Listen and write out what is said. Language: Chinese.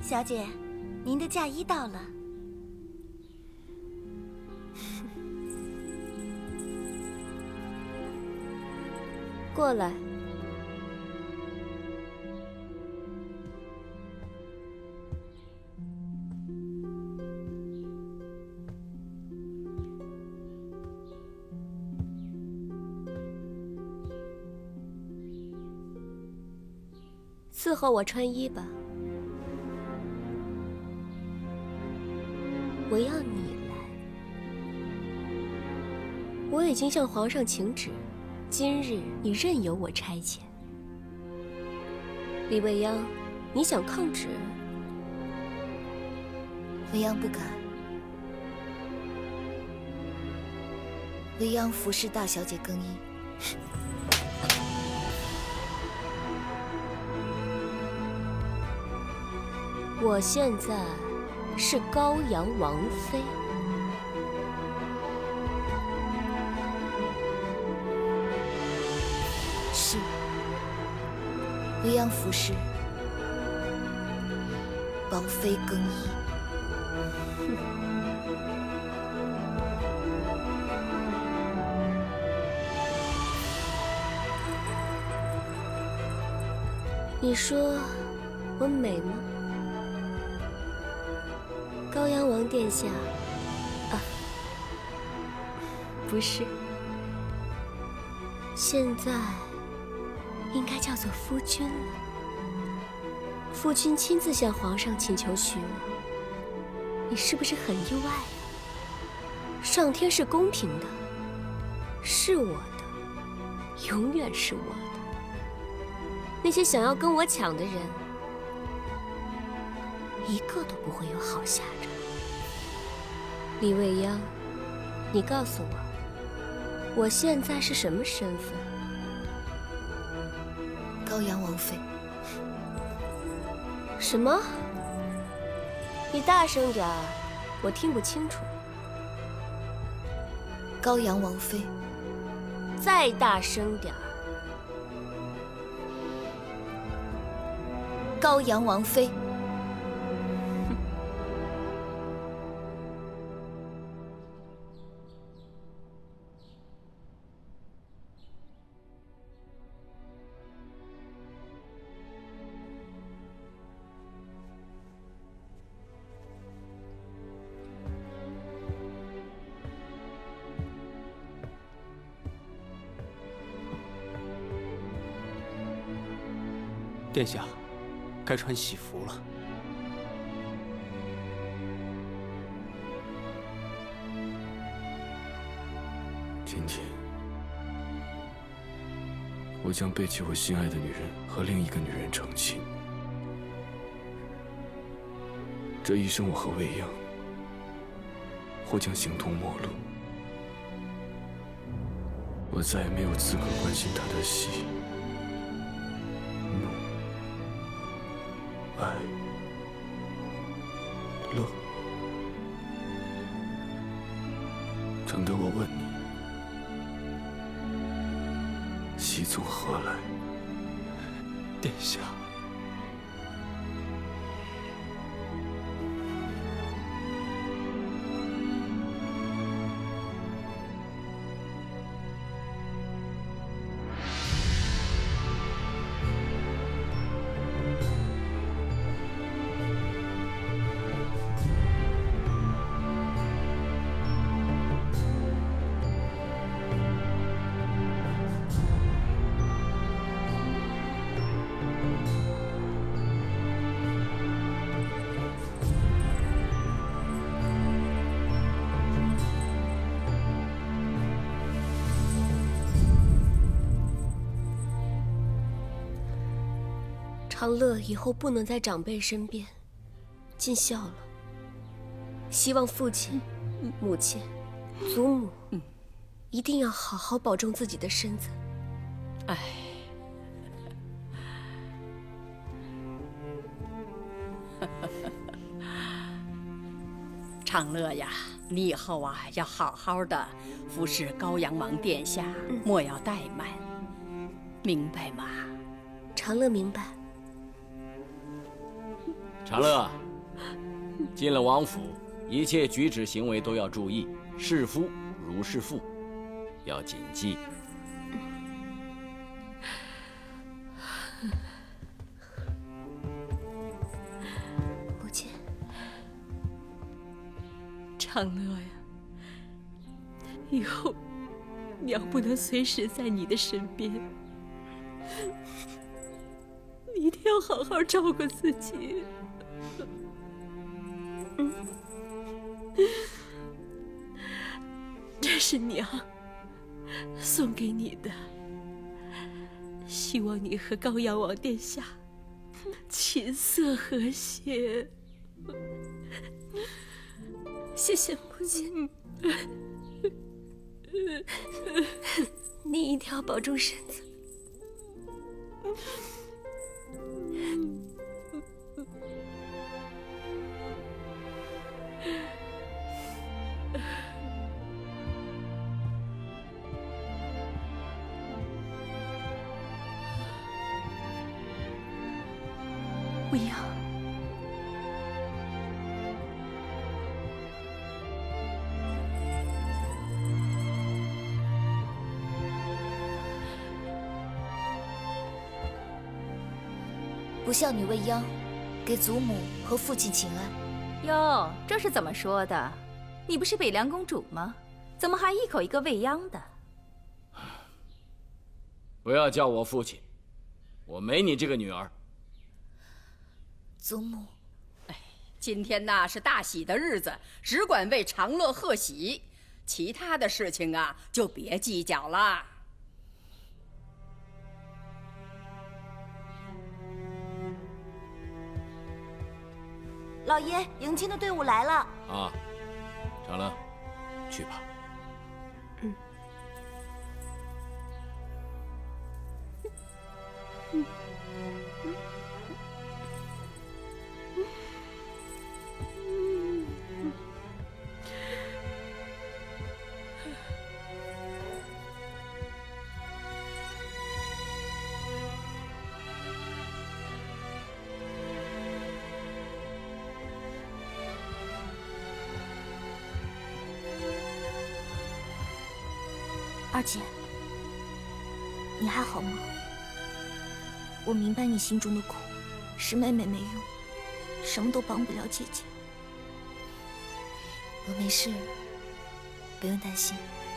小姐，您的嫁衣到了。 过来。伺候我穿衣吧。我要你来。我已经向皇上请旨，今日你任由我差遣。李未央，你想抗旨？ 未央不敢。未央服侍大小姐更衣。 我现在是高阳王妃。 是。未央服侍王妃更衣。 你说我美吗？高阳王殿下，啊，不是，现在应该叫做夫君了。夫君亲自向皇上请求许我，你是不是很意外啊？上天是公平的，是我的，永远是我的。那些想要跟我抢的人，一个都不会有好下场。李未央，你告诉我，我现在是什么身份？ 高阳王妃。 什么？你大声点儿，我听不清楚。 高阳王妃。 再大声点儿。 高阳王妃。 殿下，该穿喜服了。 今天，我将背弃我心爱的女人，和另一个女人成亲。这一生，我和未央或将形同陌路。我再也没有资格关心她的喜、怒、哀、乐。承得我问你，喜从何来？ 殿下。 长乐以后不能在长辈身边尽孝了，希望父亲、母亲、祖母一定要好好保重自己的身子。 哎，长乐呀，你以后啊要好好的服侍高阳王殿下，莫要怠慢，明白吗？ 长乐明白。 长乐，进了王府，一切举止行为都要注意，是夫如是妇，要谨记。 母亲， 长乐呀，以后娘不能随时在你的身边，你一定要好好照顾自己。这是娘送给你的，希望你和高阳王殿下琴瑟和谐。 谢谢母亲，你一定要保重身子。 未央， 不孝女未央，给祖母和父亲请安。 哟，这是怎么说的？你不是北凉公主吗？怎么还一口一个未央的？ 不要叫我父亲，我没你这个女儿。 祖母， 今天呐是大喜的日子，只管为长乐贺喜，其他的事情啊就别计较了。 老爷，迎亲的队伍来了。 啊，长乐，去吧。 二姐，你还好吗？我明白你心中的苦，是妹妹没用，什么都帮不了姐姐。我没事，不用担心。